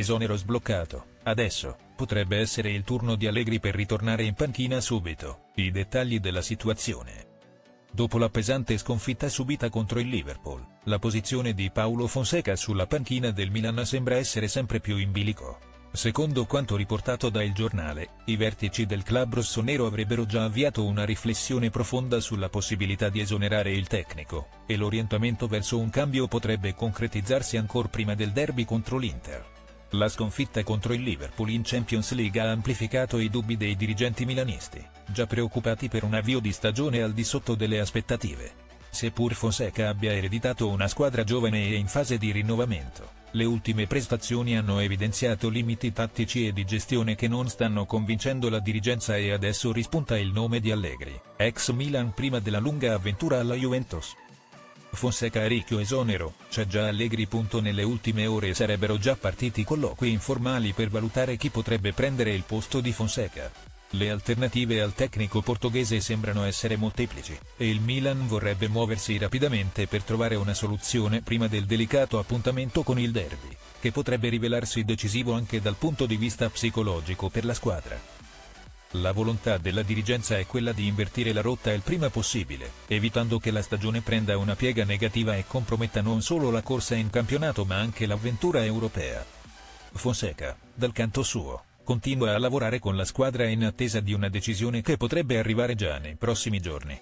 esonero sbloccato, adesso potrebbe essere il turno di Allegri per ritornare in panchina subito. I dettagli della situazione. Dopo la pesante sconfitta subita contro il Liverpool, la posizione di Paulo Fonseca sulla panchina del Milan sembra essere sempre più in bilico. Secondo quanto riportato da Il Giornale, i vertici del club rossonero avrebbero già avviato una riflessione profonda sulla possibilità di esonerare il tecnico, e l'orientamento verso un cambio potrebbe concretizzarsi ancor prima del derby contro l'Inter. La sconfitta contro il Liverpool in Champions League ha amplificato i dubbi dei dirigenti milanisti, già preoccupati per un avvio di stagione al di sotto delle aspettative. Seppur Fonseca abbia ereditato una squadra giovane e in fase di rinnovamento, le ultime prestazioni hanno evidenziato limiti tattici e di gestione che non stanno convincendo la dirigenza e adesso rispunta il nome di Allegri, ex Milan prima della lunga avventura alla Juventus. Fonseca a rischio esonero, c'è già Allegri. Nelle ultime ore sarebbero già partiti colloqui informali per valutare chi potrebbe prendere il posto di Fonseca. Le alternative al tecnico portoghese sembrano essere molteplici, e il Milan vorrebbe muoversi rapidamente per trovare una soluzione prima del delicato appuntamento con il derby, che potrebbe rivelarsi decisivo anche dal punto di vista psicologico per la squadra. La volontà della dirigenza è quella di invertire la rotta il prima possibile, evitando che la stagione prenda una piega negativa e comprometta non solo la corsa in campionato ma anche l'avventura europea. Fonseca, dal canto suo, continua a lavorare con la squadra in attesa di una decisione che potrebbe arrivare già nei prossimi giorni.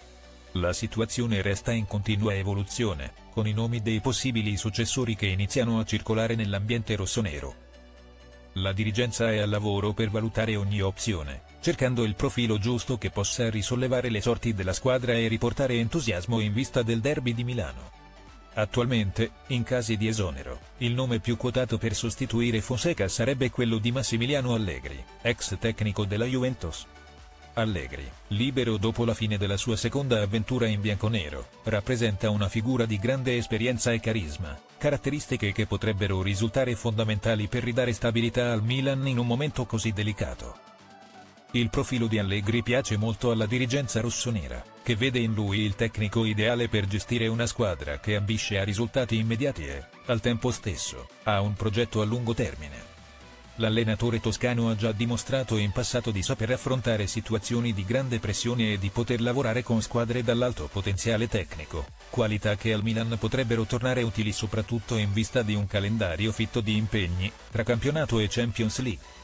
La situazione resta in continua evoluzione, con i nomi dei possibili successori che iniziano a circolare nell'ambiente rossonero. La dirigenza è al lavoro per valutare ogni opzione, cercando il profilo giusto che possa risollevare le sorti della squadra e riportare entusiasmo in vista del derby di Milano. Attualmente, in casi di esonero, il nome più quotato per sostituire Fonseca sarebbe quello di Massimiliano Allegri, ex tecnico della Juventus. Allegri, libero dopo la fine della sua seconda avventura in bianconero, rappresenta una figura di grande esperienza e carisma, caratteristiche che potrebbero risultare fondamentali per ridare stabilità al Milan in un momento così delicato. Il profilo di Allegri piace molto alla dirigenza rossonera, che vede in lui il tecnico ideale per gestire una squadra che ambisce a risultati immediati e, al tempo stesso, ha un progetto a lungo termine. L'allenatore toscano ha già dimostrato in passato di saper affrontare situazioni di grande pressione e di poter lavorare con squadre dall'alto potenziale tecnico, qualità che al Milan potrebbero tornare utili soprattutto in vista di un calendario fitto di impegni, tra campionato e Champions League.